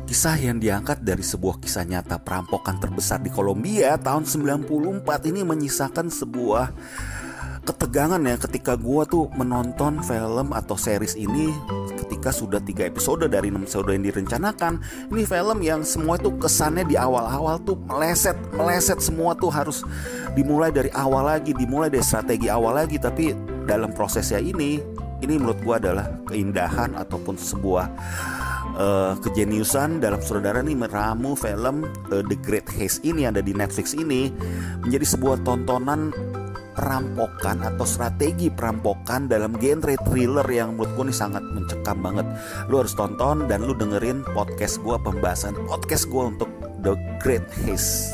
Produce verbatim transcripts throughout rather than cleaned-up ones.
Kisah yang diangkat dari sebuah kisah nyata perampokan terbesar di Kolombia tahun sembilan puluh empat ini menyisakan sebuah ketegangan ya ketika gue tuh menonton film atau series ini ketika sudah tiga episode dari enam episode yang direncanakan. Ini film yang semua itu kesannya di awal-awal tuh meleset, meleset semua tuh harus dimulai dari awal lagi, dimulai dari strategi awal lagi. Tapi dalam prosesnya ini, ini menurut gue adalah keindahan ataupun sebuah Uh, kejeniusan dalam saudara nih meramu film uh, The Great Heist ini ada di Netflix ini menjadi sebuah tontonan perampokan atau strategi perampokan dalam genre thriller yang menurut gue nih sangat mencekam banget. Lu harus tonton dan lu dengerin podcast gue, pembahasan podcast gue untuk The Great Heist.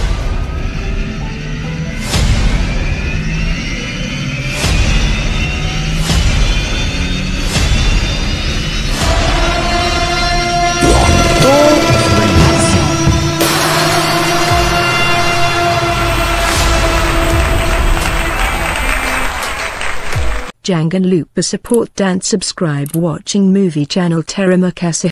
Jangan lupa support dan subscribe watching movie channel Terima Kasih.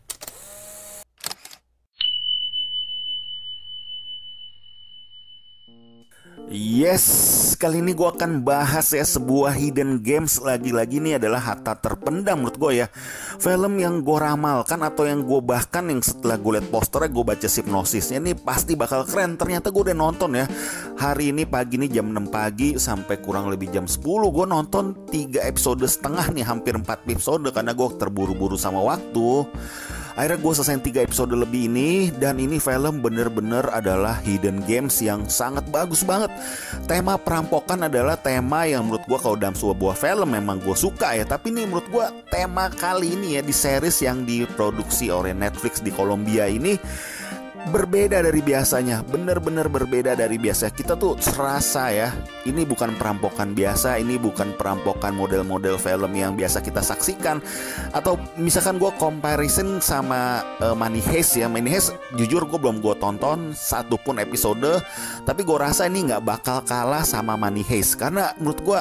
Yes, kali ini gue akan bahas ya sebuah hidden games. Lagi-lagi nih adalah harta terpendam menurut gue ya. Film yang gue ramalkan atau yang gue bahkan yang setelah gue liat posternya gue baca sinopsisnya nih pasti bakal keren. Ternyata gue udah nonton ya. Hari ini pagi nih jam enam pagi sampai kurang lebih jam sepuluh gue nonton tiga episode setengah nih, hampir empat episode karena gue terburu-buru sama waktu. Akhirnya gue selesai tiga episode lebih ini. Dan ini film bener-bener adalah hidden games yang sangat bagus banget. Tema perampokan adalah tema yang menurut gue kalau dalam sebuah film memang gue suka ya. Tapi ini menurut gue tema kali ini ya di series yang diproduksi oleh Netflix di Kolombia ini berbeda dari biasanya, bener-bener berbeda dari biasa. Kita tuh serasa ya, ini bukan perampokan biasa, ini bukan perampokan model-model film yang biasa kita saksikan. Atau misalkan gue comparison sama uh, Money Heist ya. Money Heist jujur gue belum gue tonton satu pun episode, tapi gue rasa ini gak bakal kalah sama Money Heist. Karena menurut gue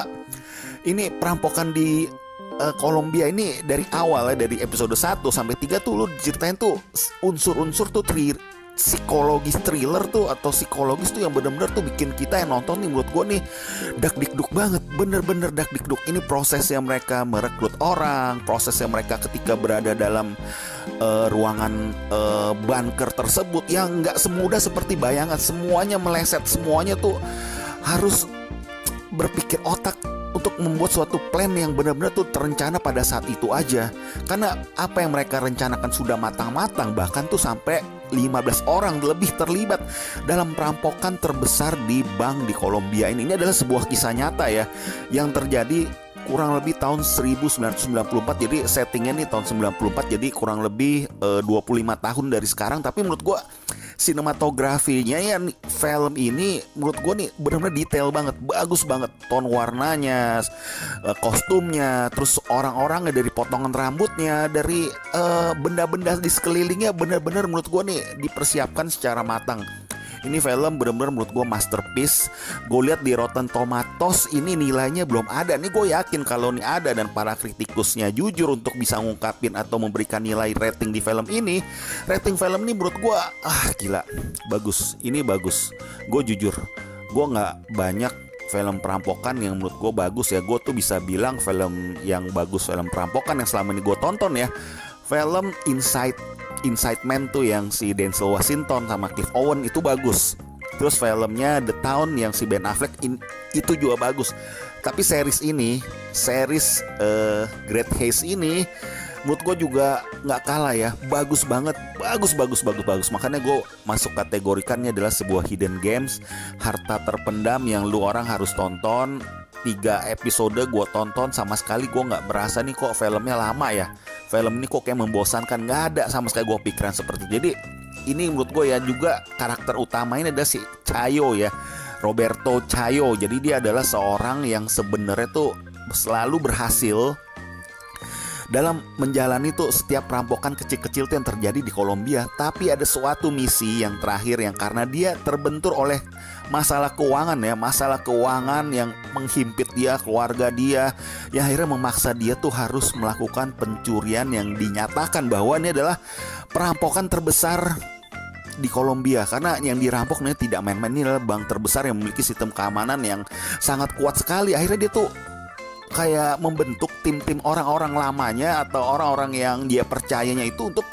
ini perampokan di Uh, Kolombia ini dari awal ya, dari episode satu sampai tiga tuh lu ceritain tuh unsur-unsur tuh tri psikologis thriller tuh atau psikologis tuh yang bener-bener tuh bikin kita yang nonton nih menurut gue nih dak dikduk banget, bener-bener dak dikduk. Ini prosesnya mereka merekrut orang, prosesnya mereka ketika berada dalam uh, ruangan uh, bunker tersebut yang nggak semudah seperti bayangan. Semuanya meleset, semuanya tuh harus berpikir otak untuk membuat suatu plan yang benar-benar tuh terencana pada saat itu aja. Karena apa yang mereka rencanakan sudah matang-matang, bahkan tuh sampai lima belas orang lebih terlibat dalam perampokan terbesar di bank di Kolombia ini. Ini adalah sebuah kisah nyata ya yang terjadi kurang lebih tahun seribu sembilan ratus sembilan puluh empat. Jadi settingnya nih tahun sembilan puluh empat, jadi kurang lebih uh, dua puluh lima tahun dari sekarang. Tapi menurut gue sinematografinya ya film ini menurut gue nih benar-benar detail banget, bagus banget. Ton warnanya, uh, kostumnya, terus orang-orangnya, dari potongan rambutnya, dari uh, benda-benda di sekelilingnya benar-benar menurut gue nih dipersiapkan secara matang. Ini film benar-benar menurut gue masterpiece. Gue lihat di Rotten Tomatoes ini nilainya belum ada. Nih gue yakin kalau ini ada dan para kritikusnya jujur untuk bisa ngungkapin atau memberikan nilai rating di film ini. Rating film ini menurut gue ah gila, bagus. Ini bagus. Gue jujur, gue nggak banyak film perampokan yang menurut gue bagus ya. Gue tuh bisa bilang film yang bagus, film perampokan yang selama ini gue tonton ya, film Inside Inside Man tuh yang si Denzel Washington sama Clive Owen itu bagus. Terus filmnya The Town yang si Ben Affleck in, itu juga bagus. Tapi series ini, series uh, Great Heist ini menurut gue juga gak kalah ya. Bagus banget, bagus, bagus, bagus, bagus. Makanya gue masuk kategorikannya adalah sebuah hidden games, harta terpendam yang lu orang harus tonton. Tiga episode gue tonton, sama sekali gue gak berasa nih kok filmnya lama ya, film ini kok kayak membosankan. Gak ada sama sekali gue pikiran seperti itu. Jadi ini menurut gue ya juga karakter utamanya ada si Chayo ya, Roberto Chayo. Jadi dia adalah seorang yang sebenarnya tuh selalu berhasil dalam menjalani tuh setiap perampokan kecil-kecil tuh yang terjadi di Kolombia. Tapi ada suatu misi yang terakhir yang karena dia terbentur oleh masalah keuangan ya, masalah keuangan yang menghimpit dia, keluarga dia, yang akhirnya memaksa dia tuh harus melakukan pencurian yang dinyatakan bahwa ini adalah perampokan terbesar di Kolombia, karena yang dirampok nih tidak main-main, ini adalah bank terbesar yang memiliki sistem keamanan yang sangat kuat sekali. Akhirnya dia tuh kayak membentuk tim-tim orang-orang lamanya atau orang-orang yang dia percayanya itu untuk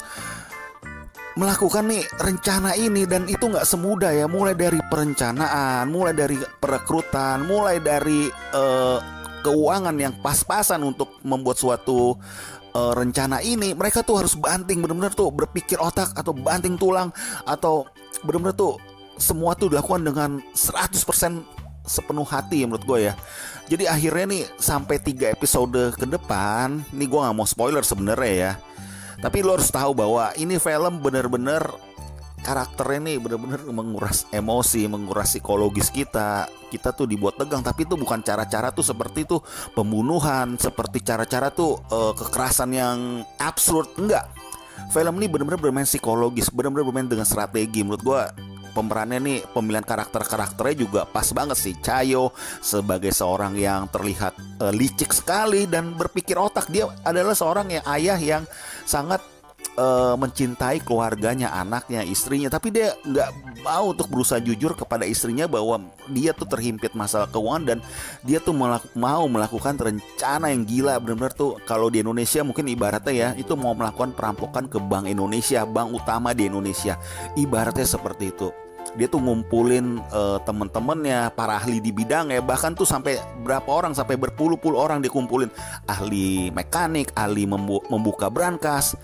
melakukan nih rencana ini. Dan itu nggak semudah ya, mulai dari perencanaan, mulai dari perekrutan, mulai dari uh, keuangan yang pas-pasan untuk membuat suatu Uh, rencana ini. Mereka tuh harus banting, benar-benar tuh berpikir otak atau banting tulang, atau benar-benar tuh semua tuh dilakukan dengan seratus persen sepenuh hati ya menurut gue ya. Jadi akhirnya nih sampai tiga episode ke depan, nih gue gak mau spoiler sebenarnya ya, tapi lo harus tahu bahwa ini film benar-benar karakternya nih benar-benar menguras emosi, menguras psikologis kita. Kita tuh dibuat tegang, tapi itu bukan cara-cara tuh seperti itu pembunuhan, seperti cara-cara tuh uh, kekerasan yang absurd. Enggak. Film ini benar-benar bermain psikologis, benar-benar bermain dengan strategi. Menurut gua pemerannya nih, pemilihan karakter-karakternya juga pas banget sih. Chayo sebagai seorang yang terlihat uh, licik sekali dan berpikir otak. Dia adalah seorang yang ayah yang sangat Uh, mencintai keluarganya, anaknya, istrinya, tapi dia nggak mau untuk berusaha jujur kepada istrinya bahwa dia tuh terhimpit masalah keuangan, dan dia tuh melaku, mau melakukan rencana yang gila. Benar-benar tuh kalau di Indonesia mungkin ibaratnya ya, itu mau melakukan perampokan ke Bank Indonesia, bank utama di Indonesia, ibaratnya seperti itu. Dia tuh ngumpulin uh, temen-temennya, para ahli di bidangnya, bahkan tuh sampai berapa orang, sampai berpuluh-puluh orang dikumpulin. Ahli mekanik, ahli membu- membuka brankas,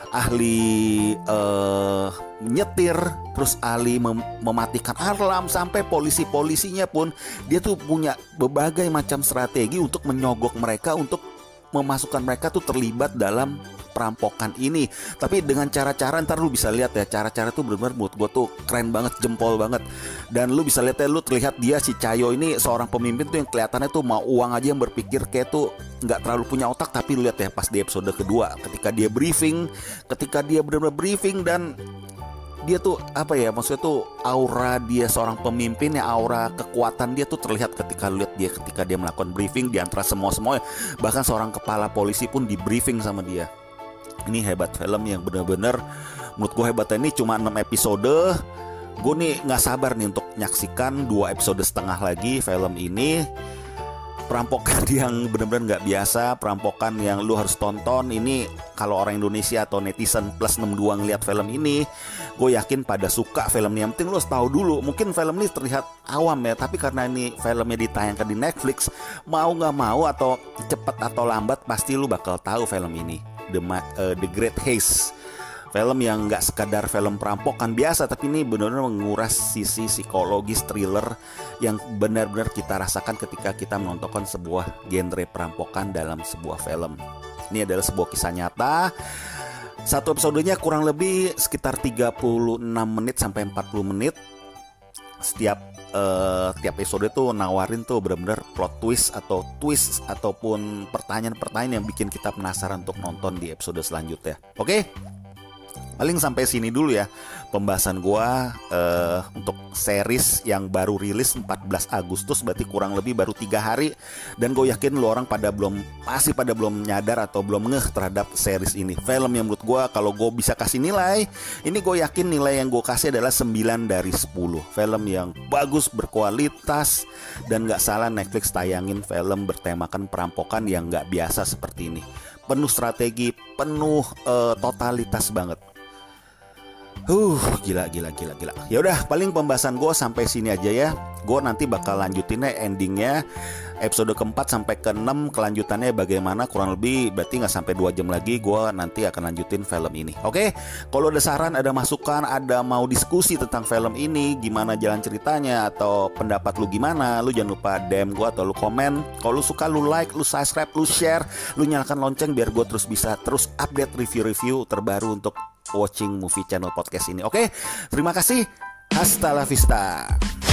ahli uh, nyetir, terus ahli mem- mematikan alarm, sampai polisi-polisinya pun dia tuh punya berbagai macam strategi untuk menyogok mereka, untuk memasukkan mereka tuh terlibat dalam perampokan ini. Tapi dengan cara-cara, ntar lu bisa lihat ya, cara-cara tuh benar-benar buat gue tuh keren banget, jempol banget. Dan lu bisa lihat ya, lu terlihat dia si Chayo ini seorang pemimpin tuh yang kelihatannya tuh mau uang aja, yang berpikir kayak tuh nggak terlalu punya otak. Tapi lu lihat ya pas di episode kedua, ketika dia briefing, ketika dia benar-benar briefing, dan dia tuh apa ya, maksudnya tuh aura dia seorang pemimpin ya, aura kekuatan dia tuh terlihat ketika lihat dia, ketika dia melakukan briefing di antara semua-semuanya. Bahkan seorang kepala polisi pun di briefing sama dia. Ini hebat film yang benar-benar menurut gue hebatnya. Ini cuma enam episode. Gue nih gak sabar nih untuk menyaksikan dua episode setengah lagi film ini. Perampokan yang benar-benar gak biasa, perampokan yang lu harus tonton. Ini kalau orang Indonesia atau netizen plus enam dua ngeliat film ini, gue yakin pada suka film ini. Yang penting lu harus tahu dulu. Mungkin film ini terlihat awam ya, tapi karena ini filmnya ditayangkan di Netflix, mau gak mau atau cepat atau lambat pasti lu bakal tahu film ini. The, uh, The Great Haste, film yang gak sekadar film perampokan biasa, tapi ini benar-benar menguras sisi psikologis thriller yang benar-benar kita rasakan ketika kita menonton sebuah genre perampokan dalam sebuah film. Ini adalah sebuah kisah nyata. Satu episodenya kurang lebih sekitar tiga puluh enam menit sampai empat puluh menit. Setiap Uh, tiap episode tuh nawarin tuh benar-benar plot twist atau twist ataupun pertanyaan-pertanyaan yang bikin kita penasaran untuk nonton di episode selanjutnya. Oke, paling sampai sini dulu ya pembahasan gua uh, untuk series yang baru rilis empat belas Agustus, berarti kurang lebih baru tiga hari. Dan gue yakin lo orang pada belum, masih pada belum nyadar atau belum ngeh terhadap series ini. Film yang menurut gue kalau gue bisa kasih nilai, ini gue yakin nilai yang gue kasih adalah sembilan dari sepuluh. Film yang bagus, berkualitas, dan gak salah Netflix tayangin film bertemakan perampokan yang gak biasa seperti ini. Penuh strategi, penuh uh, totalitas banget. Huh, gila, gila, gila, gila. Ya udah, paling pembahasan gue sampai sini aja ya. Gue nanti bakal lanjutinnya endingnya episode keempat sampai keenam, kelanjutannya bagaimana kurang lebih, berarti nggak sampai dua jam lagi gue nanti akan lanjutin film ini. Oke, kalau ada saran, ada masukan, ada mau diskusi tentang film ini, gimana jalan ceritanya atau pendapat lu gimana, lu jangan lupa D M gue atau lu komen. Kalau lu suka, lu like, lu subscribe, lu share, lu nyalakan lonceng biar gue terus bisa terus update review-review terbaru untuk Watching Movie Channel podcast ini. Oke, terima kasih. Hasta la vista.